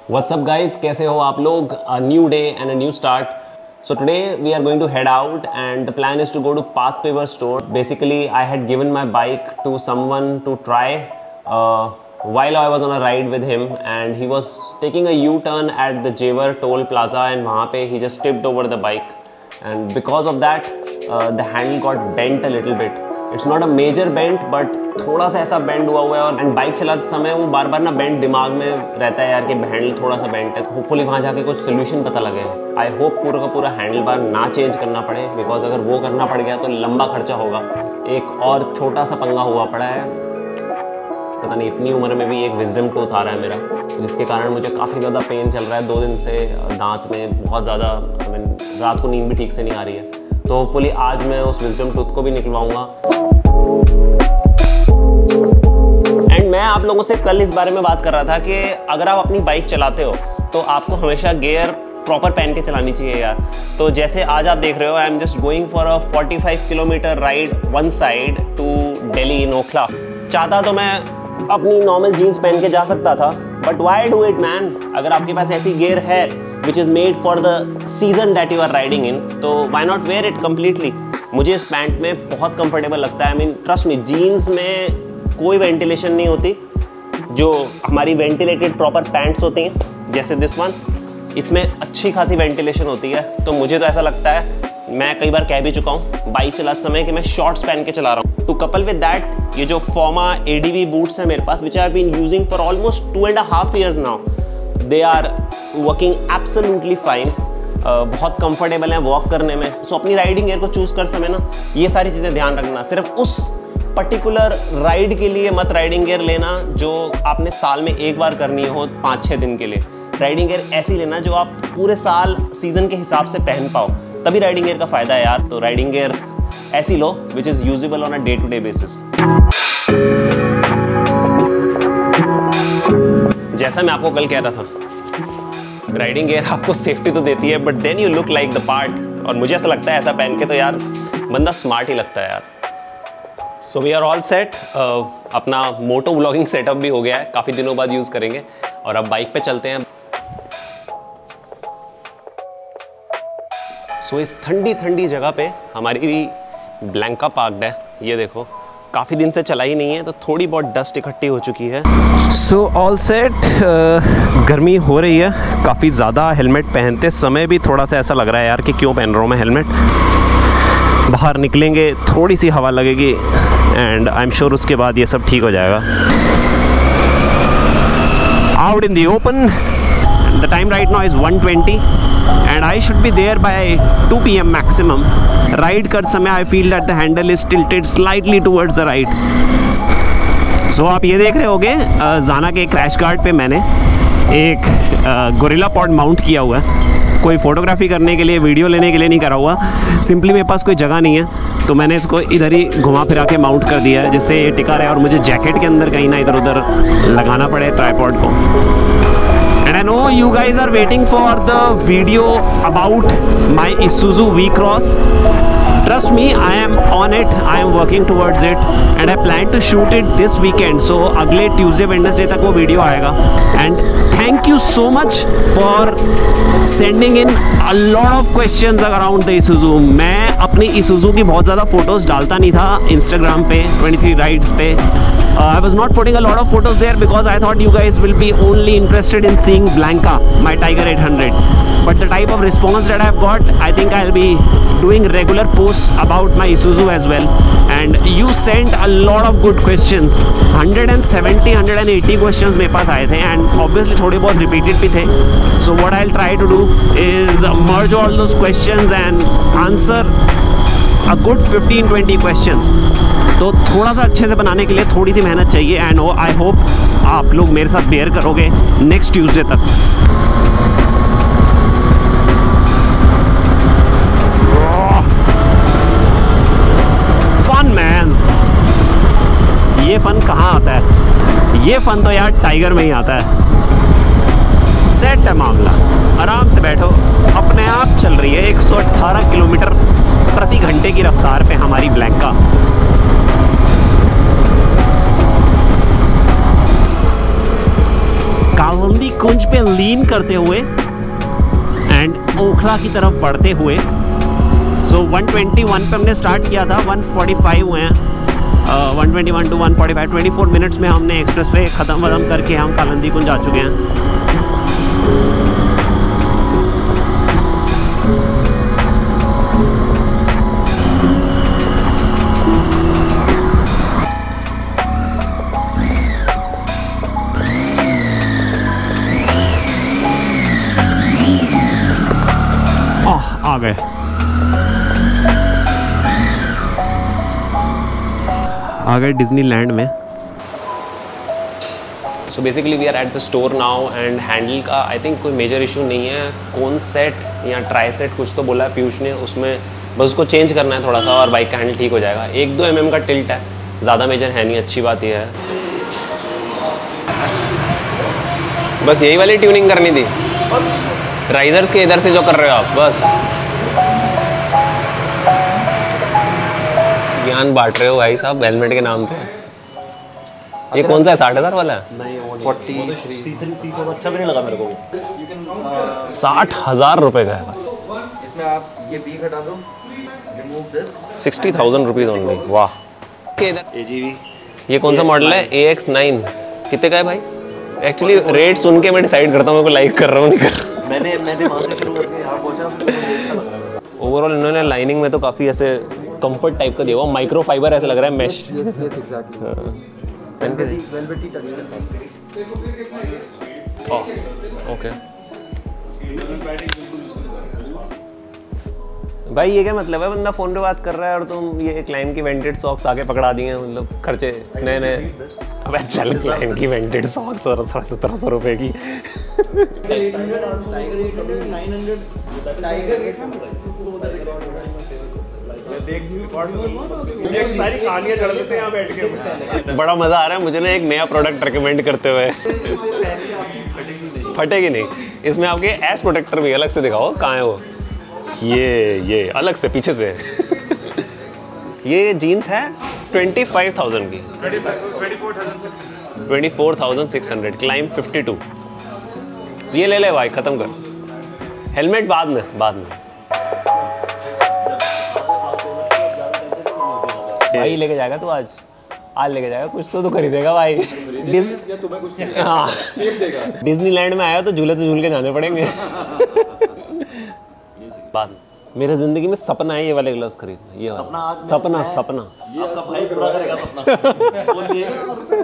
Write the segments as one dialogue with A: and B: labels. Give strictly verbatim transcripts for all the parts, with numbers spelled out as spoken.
A: What's up guys, कैसे हो आप लोग? A new day and a new start. So today we are going to head out and the plan is to go to Path Paver store. Basically I had given my bike to someone to try uh, while I was on a ride with him, and he was taking a U-turn at the Jewar toll plaza and वहाँ पे he just tipped over the bike, and because of that uh, the handle got bent a little bit. It's not a major bent but थोड़ा सा ऐसा bend हुआ हुआ है, और and bike चलाते समय वो बार बार ना बेंड दिमाग में रहता है यार कि हैंडल थोड़ा सा बेंट है, तो होपफुली वहाँ जाके कुछ सोल्यूशन पता लगे। आई होप पूरा का पूरा हैंडल बार ना चेंज करना पड़े, बिकॉज अगर वो करना पड़ गया तो लंबा खर्चा होगा। एक और छोटा सा पंगा हुआ पड़ा है, पता नहीं इतनी उम्र में भी एक विजडम टूथ आ रहा है मेरा, जिसके कारण मुझे काफ़ी ज़्यादा पेन चल रहा है दो दिन से, दांत में बहुत ज़्यादा, आई मीन रात को नींद भी ठीक से नहीं आ रही है। तो होपफुली आज मैं उस विजडम टूथ को भी निकलवाऊँगा। मैं आप लोगों से कल इस बारे में बात कर रहा था कि अगर आप अपनी बाइक चलाते हो तो आपको हमेशा गियर प्रॉपर पहन के चलानी चाहिए यार। तो जैसे आज आप देख रहे हो, I am just going for a पैंतालीस kilometre ride one side to Delhi in Okhla. चाहता तो मैं अपनी नॉर्मल जीन्स पहन के जा सकता था, but why do it man? अगर आपके पास ऐसी गियर है which is made for the season that you are riding in, तो why not wear it completely. मुझे इस पैंट में बहुत कंफर्टेबल लगता है। I mean trust me, jeans में कोई वेंटिलेशन नहीं होती, जो हमारी वेंटिलेटेड प्रॉपर पैंट्स होती हैं जैसे दिस वन, इसमें अच्छी खासी वेंटिलेशन होती है। तो मुझे तो ऐसा लगता है, मैं कई बार कह भी चुका हूँ बाइक चलाते समय कि मैं शॉर्ट्स पहन के चला रहा हूँ। टू कपल विद दैट, ये जो फोमा एडीवी बूट्स हैं मेरे पास, which I have been using for almost two and half years now, they are working absolutely fine. बहुत कंफर्टेबल है वॉक करने में। सो so, अपनी राइडिंग गियर को चूज कर समय ना ये सारी चीज़ें ध्यान रखना। सिर्फ उस पर्टिकुलर राइड के लिए मत राइडिंग गियर लेना जो आपने साल में एक बार करनी हो पाँच छः दिन के लिए। राइडिंग गियर ऐसी लेना जो आप पूरे साल सीजन के हिसाब से पहन पाओ, तभी राइडिंग गियर का फायदा है यार। तो राइडिंग गियर ऐसी लो which is usable on a day to day basis. जैसा मैं आपको कल कह रहा था, राइडिंग गियर आपको सेफ्टी तो देती है, but then you look like the part. और मुझे ऐसा लगता है ऐसा पहन के तो यार बंदा स्मार्ट ही लगता है यार। So we are all set. अपना मोटो व्लॉगिंग सेटअप भी हो गया है, काफ़ी दिनों बाद यूज़ करेंगे, और अब बाइक पे चलते हैं। सो so, इस ठंडी ठंडी जगह पे हमारी ब्लैंका पार्क्ड है। ये देखो, काफ़ी दिन से चला ही नहीं है तो थोड़ी बहुत डस्ट इकट्ठी हो चुकी है। So all set. गर्मी हो रही है काफ़ी ज़्यादा, हेलमेट पहनते समय भी थोड़ा सा ऐसा लग रहा है यार कि क्यों पहन रहा हूँ मैं हेलमेट। बाहर निकलेंगे थोड़ी सी हवा लगेगी एंड आई एम श्योर उसके बाद ये सब ठीक हो जाएगा। Out in the open, the time right now is one twenty and I should be there by two P M maximum. Ride कर समय I feel that the handle is tilted slightly towards the right. So आप ये देख रहे होगे, जाना के crash guard पे मैंने एक गोरिल्ला पॉड माउंट किया हुआ है। कोई फ़ोटोग्राफी करने के लिए, वीडियो लेने के लिए नहीं करा हुआ, सिंपली मेरे पास कोई जगह नहीं है तो मैंने इसको इधर ही घुमा फिरा के माउंट कर दिया है, जिससे ये टिका रहे और मुझे जैकेट के अंदर कहीं ना इधर उधर लगाना पड़े ट्राइपॉड को। And I know you guys are waiting for the video about my Isuzu V-Cross। Trust me, I am on it. I am working towards it, and I plan to shoot it this weekend. So अगले Tuesday, Wednesday तक वो video आएगा। And thank you so much for sending in a lot of questions around the Isuzu। मैं अपनी Isuzu की बहुत ज़्यादा photos डालता नहीं था Instagram पे, twenty-three rides पे। Uh, I was not putting a lot of photos there because I thought you guys will be only interested in seeing Blanca, my Tiger eight hundred. But the type of response that I've got, I think I'll be doing regular posts about my Isuzu as well. And you sent a lot of good questions. one seventy, one eighty questions मेरे पास आए थे, and obviously थोड़े बहुत repeated भी थे. So what I'll try to do is merge all those questions and answer a good fifteen twenty questions. तो थोड़ा सा अच्छे से बनाने के लिए थोड़ी सी मेहनत चाहिए, एंड आई होप आप लोग मेरे साथ बेयर करोगे नेक्स्ट ट्यूसडे तक। फन मैन, ये फन कहाँ आता है? ये फन तो यार टाइगर में ही आता है। सेट है मामला, आराम से बैठो, अपने आप चल रही है एक सौ अठारह किलोमीटर प्रति घंटे की रफ्तार पे हमारी ब्लैंका। कालंदी कुंज पे लीन करते हुए एंड ओखला की तरफ बढ़ते हुए। सो वन ट्वेंटी वन पे हमने स्टार्ट किया था, वन फोर्टी फाइव हुए हैं, one twenty one two one forty five, twenty four minutes में हमने एक्सप्रेस वे ख़त्म वतम करके हम कालंदी कुंज आ चुके हैं। आ गए। आ गए डिज्नीलैंड में।
B: So basically we are at the store now and handle का आई थिंक कोई मेजर इशू नहीं है। कौन सेट या ट्राई सेट कुछ तो बोला है पीयूष ने, उसमें बस उसको चेंज करना है थोड़ा सा और बाइक का हैंडल ठीक हो जाएगा। एक दो एम एम का टिल्ट है, ज़्यादा मेजर है नहीं। अच्छी बात यह है बस यही वाली ट्यूनिंग करनी थी, राइजर्स के इधर से जो कर रहे हो आप, बस ज्ञान बांट रहे हो भाई साहब हेलमेट के नाम पे। ये कौन सा है, साठ हजार वाला है?
C: नहीं वो forty C three C four अच्छा भी नहीं लगा मेरे को।
B: साठ हजार रुपए का है।
C: इसमें आप ये बी हटा दो, remove this.
B: Sixty thousand rupees only. वाह।
C: ए जी वी
B: ये कौन सा मॉडल है? ए एक्स नाइन कितने का है भाई? एक्चुअली रेट सुन के मैं डिसाइड करता हूँ मैं को लाइक कर रहा हूँ नहीं कर रहा हूँ।
C: मैंने मैंने वहाँ से शुरू करके यहाँ पहुँचा।
B: ओवरऑल इन्होंने लाइनिंग में तो काफ़ी ऐसे कंफर्ट टाइप का दिया हुआ, माइक्रो फाइबर ऐसा लग रहा है, मैश। ओके भाई ये क्या मतलब है, बंदा फोन पे बात कर रहा है और तुम ये क्लाइम की वेंटेड सॉक्स आगे पकड़ा दिए हैं, मतलब खर्चे नए नए। अबे चल क्लाइम की वेंटेड सॉक्स और सत्रह सौ रुपए की।
A: सारी कहानियां जड़ देते हैं यहाँ बैठ के।
B: बड़ा मजा आ रहा है मुझे ना एक नया प्रोडक्ट रिकमेंड करते हुए। फटेगी नहीं। इसमें आपके एस प्रोटेक्टर भी अलग से दिखाओ, कहाँ है वो? ये ये अलग से पीछे से। ये जीन्स है ट्वेंटी फाइव थाउजेंड की, twenty four thousand six hundred, claim fifty two. ये ले ले भाई, खत्म कर। हेलमेट बाद में बाद में भाई लेके जाएगा तू, आज आज लेके जाएगा कुछ तो तू खरीदेगा भाई। डिज... हाँ डिज्नीलैंड में आया तो झूले तो झूल के जाने पड़ेंगे। बाद मेरे जिंदगी में सपना है ये वाले ग्लव्स खरीदना। ये
C: सपना
B: सपना सपना
C: आपका भाई पूरा करेगा सपना।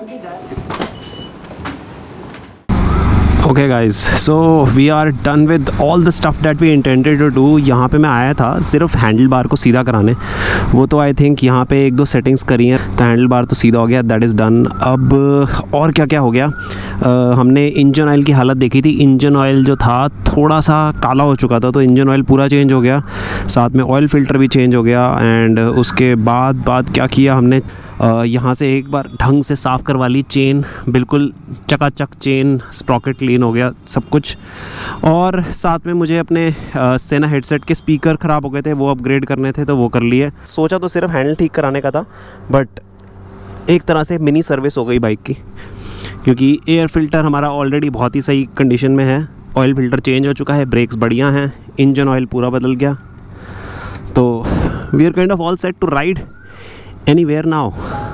A: Okay guys, so we are done with all the stuff that we intended to do. यहाँ पे मैं आया था सिर्फ हैंडल बार को सीधा कराने, वो तो आई थिंक यहाँ पे एक दो सेटिंग्स करी हैं तो हैंडल बार तो सीधा हो गया, दैट इज़ डन। अब और क्या क्या हो गया, uh, हमने इंजन ऑयल की हालत देखी थी। इंजन ऑयल जो था थोड़ा सा काला हो चुका था, तो इंजन ऑयल पूरा चेंज हो गया, साथ में ऑयल फिल्टर भी चेंज हो गया। एंड उसके बाद बाद क्या किया हमने, Uh, यहाँ से एक बार ढंग से साफ़ करवा ली चेन, बिल्कुल चकाचक चेन, स्प्रॉकेट क्लीन हो गया सब कुछ। और साथ में मुझे अपने uh, सेना हेडसेट के स्पीकर ख़राब हो गए थे, वो अपग्रेड करने थे तो वो कर लिए। सोचा तो सिर्फ हैंडल ठीक कराने का था, बट एक तरह से मिनी सर्विस हो गई बाइक की, क्योंकि एयर फिल्टर हमारा ऑलरेडी बहुत ही सही कंडीशन में है, ऑयल फिल्टर चेंज हो चुका है, ब्रेक्स बढ़िया हैं, इंजन ऑयल पूरा बदल गया। तो we are kind of all set to ride anywhere now.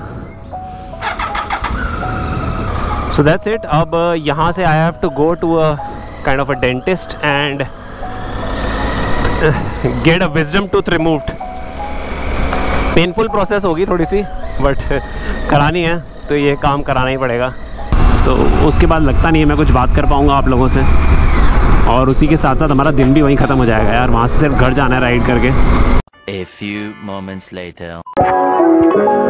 A: So that's it. अब यहाँ से I have to go to a kind of a dentist and get a wisdom tooth removed. Painful process होगी थोड़ी सी, but करानी है तो ये काम कराना ही पड़ेगा। तो उसके बाद लगता नहीं है मैं कुछ बात कर पाऊँगा आप लोगों से, और उसी के साथ साथ हमारा दिन भी वहीं ख़त्म हो जाएगा यार। वहाँ से सिर्फ घर जाना है राइड करके।
D: A few moments later.